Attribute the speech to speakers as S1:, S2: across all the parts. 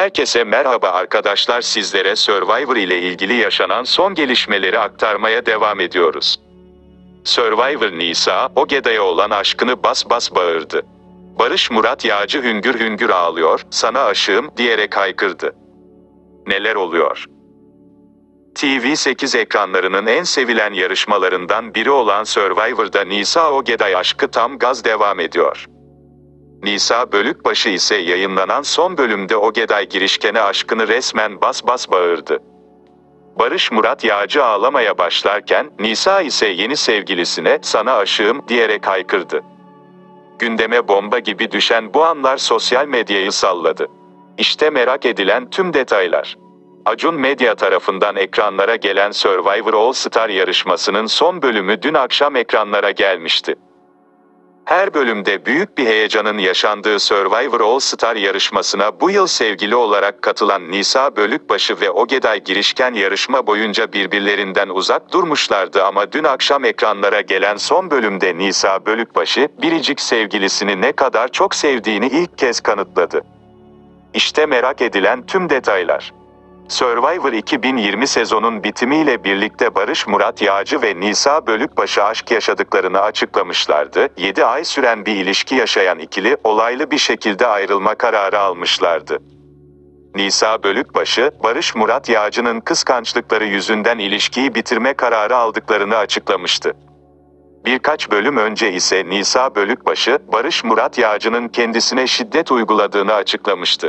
S1: Herkese merhaba arkadaşlar, sizlere Survivor ile ilgili yaşanan son gelişmeleri aktarmaya devam ediyoruz. Survivor Nisa, Ogeday'a olan aşkını bas bas bağırdı. Barış Murat Yağcı hüngür hüngür ağlıyor, sana aşığım diyerek haykırdı. Neler oluyor? TV8 ekranlarının en sevilen yarışmalarından biri olan Survivor'da Nisa Ogeday aşkı tam gaz devam ediyor. Nisa Bölükbaşı ise yayınlanan son bölümde Ogeday girişkene aşkını resmen bas bas bağırdı. Barış Murat Yağcı ağlamaya başlarken, Nisa ise yeni sevgilisine "sana aşığım" diyerek haykırdı. Gündeme bomba gibi düşen bu anlar sosyal medyayı salladı. İşte merak edilen tüm detaylar. Acun Medya tarafından ekranlara gelen Survivor All Star yarışmasının son bölümü dün akşam ekranlara gelmişti. Her bölümde büyük bir heyecanın yaşandığı Survivor All Star yarışmasına bu yıl sevgili olarak katılan Nisa Bölükbaşı ve Ogeday girişken yarışma boyunca birbirlerinden uzak durmuşlardı ama dün akşam ekranlara gelen son bölümde Nisa Bölükbaşı, biricik sevgilisini ne kadar çok sevdiğini ilk kez kanıtladı. İşte merak edilen tüm detaylar. Survivor 2020 sezonun bitimiyle birlikte Barış Murat Yağcı ve Nisa Bölükbaşı aşk yaşadıklarını açıklamışlardı. 7 ay süren bir ilişki yaşayan ikili, olaylı bir şekilde ayrılma kararı almışlardı. Nisa Bölükbaşı, Barış Murat Yağcı'nın kıskançlıkları yüzünden ilişkiyi bitirme kararı aldıklarını açıklamıştı. Birkaç bölüm önce ise Nisa Bölükbaşı, Barış Murat Yağcı'nın kendisine şiddet uyguladığını açıklamıştı.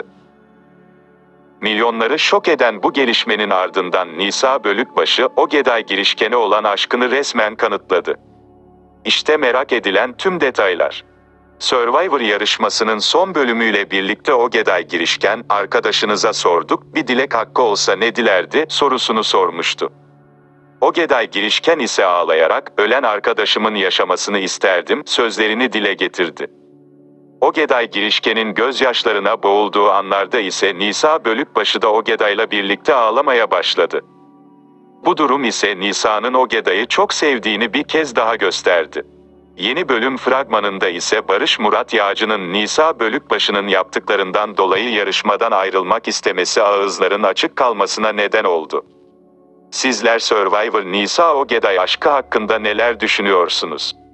S1: Milyonları şok eden bu gelişmenin ardından Nisa Bölükbaşı, Ogeday girişkene olan aşkını resmen kanıtladı. İşte merak edilen tüm detaylar. Survivor yarışmasının son bölümüyle birlikte Ogeday girişken, "Arkadaşınıza sorduk, bir dilek hakkı olsa ne dilerdi?" sorusunu sormuştu. Ogeday girişken ise ağlayarak, "Ölen arkadaşımın yaşamasını isterdim" sözlerini dile getirdi. Ogeday girişkenin gözyaşlarına boğulduğu anlarda ise Nisa Bölükbaşı da Ogeday'la birlikte ağlamaya başladı. Bu durum ise Nisa'nın Ogeday'ı çok sevdiğini bir kez daha gösterdi. Yeni bölüm fragmanında ise Barış Murat Yağcı'nın Nisa Bölükbaşı'nın yaptıklarından dolayı yarışmadan ayrılmak istemesi ağızların açık kalmasına neden oldu. Sizler Survivor Nisa Ogeday aşkı hakkında neler düşünüyorsunuz?